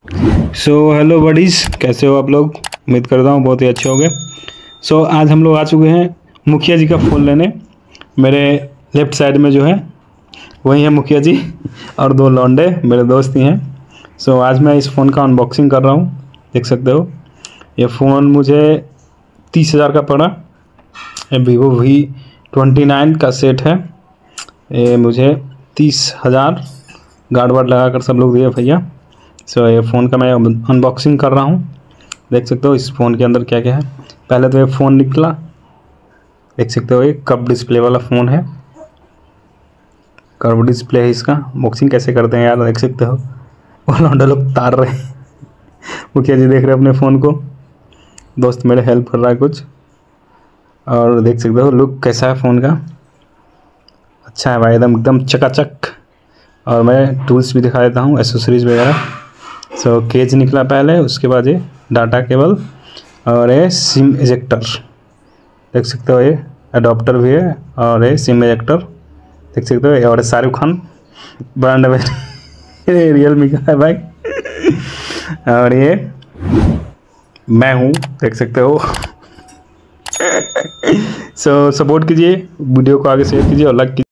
Hello buddies, कैसे हो आप लोग। उम्मीद करता हूँ बहुत ही अच्छे होंगे। आज हम लोग आ चुके हैं मुखिया जी का फ़ोन लेने। मेरे लेफ़्ट साइड में जो है वही है मुखिया जी और दो लौंडे मेरे दोस्त ही हैं। आज मैं इस फ़ोन का अनबॉक्सिंग कर रहा हूँ। देख सकते हो ये फ़ोन मुझे 30,000 का पड़ा। ये Vivo V29 का सेट है। ये मुझे 30,000 गार्ड वार्ड लगा कर सब लोग दिए भैया। ये फ़ोन का मैं अनबॉक्सिंग कर रहा हूँ। देख सकते हो इस फ़ोन के अंदर क्या क्या है। पहले तो ये फ़ोन निकला, देख सकते हो ये कर्व डिस्प्ले वाला फ़ोन है। कर्व डिस्प्ले है इसका। अनबॉक्सिंग कैसे करते हैं यार, देख सकते हो वो लौंडा लोग तार रहे हैं। मुखिया जी देख रहे हैं अपने फ़ोन को, दोस्त मेरे हेल्प कर रहा है कुछ। और देख सकते हो लुक कैसा है फ़ोन का, अच्छा है भाई, एकदम चकाचक। और मैं टूल्स भी दिखा देता हूँ, एसेसरीज़ वगैरह। केज निकला पहले, उसके बाद ये डाटा केबल और ये सिम इजेक्टर। देख सकते हो ये अडोप्टर भी है और ये सिम इजेक्टर देख सकते हो। और शाहरुख खान ब्रांड में रियलमी का है भाई। और ये मैं हूँ, देख सकते हो। सपोर्ट कीजिए, वीडियो को आगे शेयर कीजिए और लाइक कीजिए।